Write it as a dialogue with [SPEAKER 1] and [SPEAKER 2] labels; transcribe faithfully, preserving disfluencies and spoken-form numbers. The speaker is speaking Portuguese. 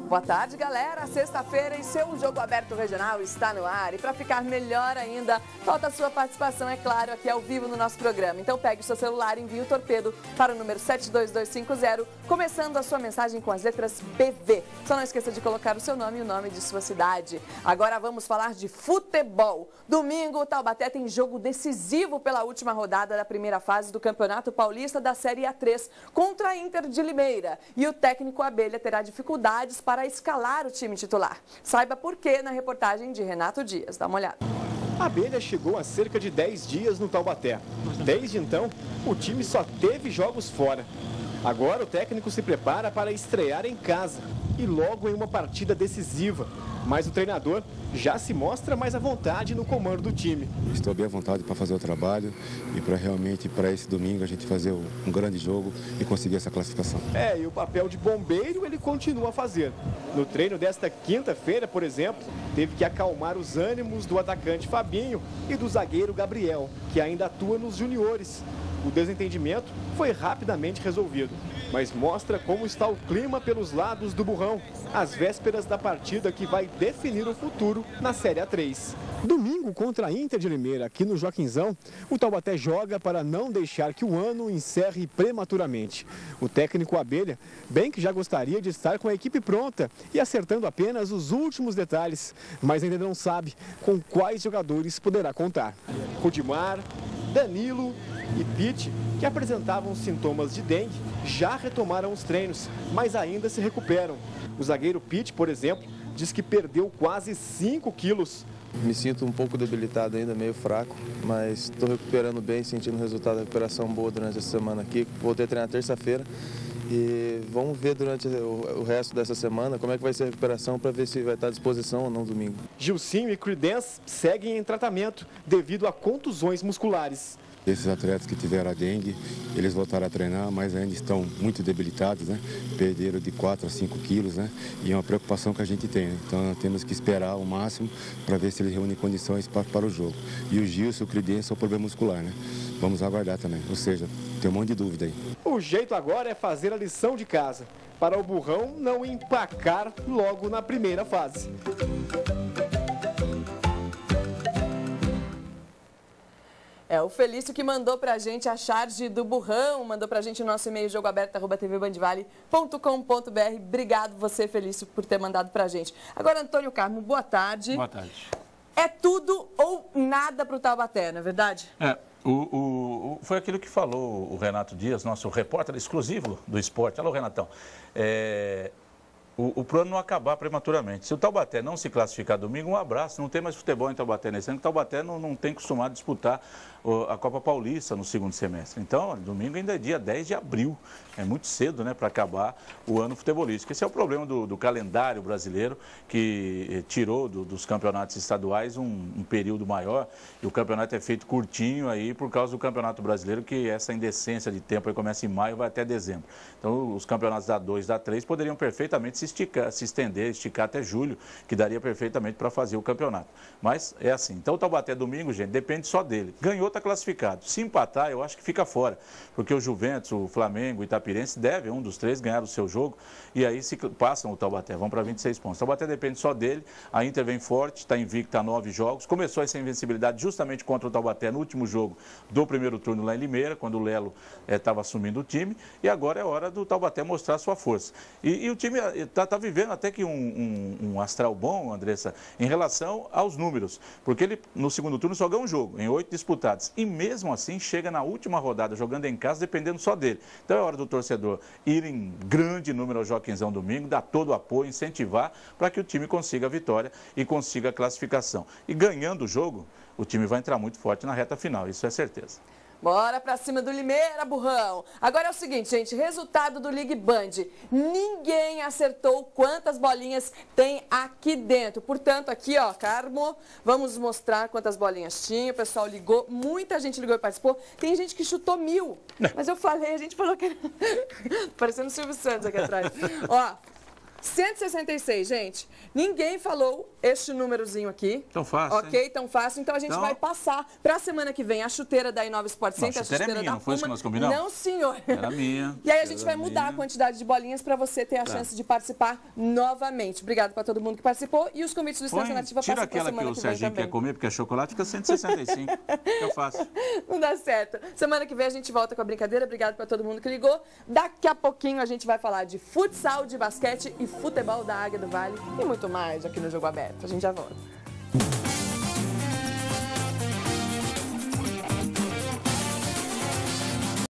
[SPEAKER 1] Boa tarde, galera. Sexta-feira e seu Jogo Aberto Regional está no ar. E para ficar melhor ainda, falta a sua participação, é claro, aqui ao vivo no nosso programa. Então pegue o seu celular e envie o torpedo para o número sete dois dois cinco zero, começando a sua mensagem com as letras B V. Só não esqueça de colocar o seu nome e o nome de sua cidade. Agora vamos falar de futebol. Domingo, o Taubaté tem jogo decisivo pela última rodada da primeira fase do Campeonato Paulista da Série A três contra a Inter de Limeira. E o técnico Abelha terá dificuldades para escalar o time titular. Saiba por quê na reportagem de Renato Dias. Dá uma olhada.
[SPEAKER 2] A Abelha chegou há cerca de dez dias no Taubaté. Desde então, o time só teve jogos fora. Agora o técnico se prepara para estrear em casa e logo em uma partida decisiva. Mas o treinador já se mostra mais à vontade no comando do time.
[SPEAKER 3] Estou bem à vontade para fazer o trabalho e para realmente, para esse domingo, a gente fazer um grande jogo e conseguir essa classificação.
[SPEAKER 2] É, e o papel de bombeiro ele continua a fazer. No treino desta quinta-feira, por exemplo, teve que acalmar os ânimos do atacante Fabinho e do zagueiro Gabriel, que ainda atua nos juniores. O desentendimento foi rapidamente resolvido, mas mostra como está o clima pelos lados do Burrão, às vésperas da partida que vai definir o futuro na Série A três. Domingo contra a Inter de Limeira, aqui no Joaquinzão, o Taubaté joga para não deixar que o ano encerre prematuramente. O técnico Abelha, bem que já gostaria de estar com a equipe pronta e acertando apenas os últimos detalhes, mas ainda não sabe com quais jogadores poderá contar. Rudimar, Danilo e Pete, que apresentavam sintomas de dengue, já retomaram os treinos, mas ainda se recuperam. O zagueiro Pete, por exemplo, diz que perdeu quase cinco quilos.
[SPEAKER 4] Me sinto um pouco debilitado ainda, meio fraco, mas estou recuperando bem, sentindo o resultado da recuperação boa durante essa semana aqui. Voltei a treinar terça-feira e vamos ver durante o resto dessa semana como é que vai ser a recuperação para ver se vai estar à disposição ou não domingo.
[SPEAKER 2] Gilcinho e Creedence seguem em tratamento devido a contusões musculares.
[SPEAKER 3] Esses atletas que tiveram a dengue, eles voltaram a treinar, mas ainda estão muito debilitados, né? Perderam de quatro a cinco quilos, né? E é uma preocupação que a gente tem, né? Então temos que esperar o máximo para ver se eles reúnem condições para, para o jogo. E o Gilson, o Creedence, é o problema muscular, né? Vamos aguardar também, ou seja, tem um monte de dúvida aí.
[SPEAKER 2] O jeito agora é fazer a lição de casa, para o Burrão não empacar logo na primeira fase.
[SPEAKER 1] É, o Felício que mandou pra gente a charge do Burrão, mandou pra gente o nosso e-mail jogo aberto arroba t v bandvale ponto com ponto b r. Obrigado você, Felício, por ter mandado pra gente. Agora, Antônio Carmo, boa tarde.
[SPEAKER 5] Boa tarde.
[SPEAKER 1] É tudo ou nada pro Taubaté, não é verdade?
[SPEAKER 5] É, o, o, o, foi aquilo que falou o Renato Dias, nosso repórter exclusivo do esporte. Alô, Renatão. É... O, o plano não acabar prematuramente. Se o Taubaté não se classificar domingo, um abraço. Não tem mais futebol em Taubaté nesse ano, porque o Taubaté não, não tem costumado disputar o, a Copa Paulista no segundo semestre. Então, domingo ainda é dia dez de abril. É muito cedo, né, para acabar o ano futebolístico. Esse é o problema do, do calendário brasileiro, que eh, tirou do, dos campeonatos estaduais um, um período maior. E o campeonato é feito curtinho aí por causa do Campeonato Brasileiro, que essa indecência de tempo aí começa em maio e vai até dezembro. Então, os campeonatos da dois, da três poderiam perfeitamente se esticar, se estender, esticar até julho, que daria perfeitamente para fazer o campeonato. Mas é assim. Então o Taubaté domingo, gente, depende só dele. Ganhou, está classificado. Se empatar, eu acho que fica fora. Porque o Juventus, o Flamengo, o Itapirense devem, um dos três, ganhar o seu jogo. E aí se passam o Taubaté, vão para vinte e seis pontos. O Taubaté depende só dele. A Inter vem forte, está invicta a nove jogos. Começou essa invencibilidade justamente contra o Taubaté no último jogo do primeiro turno lá em Limeira, quando o Lelo estava eh, assumindo o time. E agora é hora do Taubaté mostrar sua força. E, e o time está tá vivendo até que um, um, um astral bom, Andressa, em relação aos números. Porque ele, no segundo turno, só ganha um jogo, em oito disputados. E mesmo assim, chega na última rodada, jogando em casa, dependendo só dele. Então é hora do torcedor ir em grande número ao Joaquinzão domingo, dar todo o apoio, incentivar para que o time consiga a vitória e consiga a classificação. E ganhando o jogo, o time vai entrar muito forte na reta final, isso é certeza.
[SPEAKER 1] Bora pra cima do Limeira, Burrão. Agora é o seguinte, gente, resultado do Ligue Band. Ninguém acertou quantas bolinhas tem aqui dentro. Portanto, aqui, ó, Carmo, vamos mostrar quantas bolinhas tinha. O pessoal ligou, muita gente ligou e participou. Tem gente que chutou mil. Mas eu falei, a gente falou que era... Parecendo o Silvio Santos aqui atrás. Ó, cento e sessenta e seis, gente. Ninguém falou este númerozinho aqui.
[SPEAKER 5] Tão fácil,
[SPEAKER 1] Ok,
[SPEAKER 5] hein?
[SPEAKER 1] tão fácil. Então a gente
[SPEAKER 5] Então...
[SPEAKER 1] vai passar para a semana que vem a chuteira da Inova Sport Center.
[SPEAKER 5] Não, a chuteira, a chuteira é minha,
[SPEAKER 1] da
[SPEAKER 5] não foi isso que nós combinamos?
[SPEAKER 1] Não, senhor.
[SPEAKER 5] Era minha.
[SPEAKER 1] E aí a gente vai mudar minha. a quantidade de bolinhas para você ter a tá. chance de participar novamente. Obrigado para todo mundo que participou e os convites do Estância Nativa
[SPEAKER 5] passam
[SPEAKER 1] para a semana
[SPEAKER 5] que o
[SPEAKER 1] que
[SPEAKER 5] Serginho
[SPEAKER 1] vem
[SPEAKER 5] quer comer, porque é chocolate, fica cento e sessenta e cinco. Eu faço.
[SPEAKER 1] Não dá certo. Semana que vem a gente volta com a brincadeira. Obrigado para todo mundo que ligou. Daqui a pouquinho a gente vai falar de futsal, de basquete e futebol da Águia do Vale e muito mais aqui no Jogo Aberto. A gente já volta.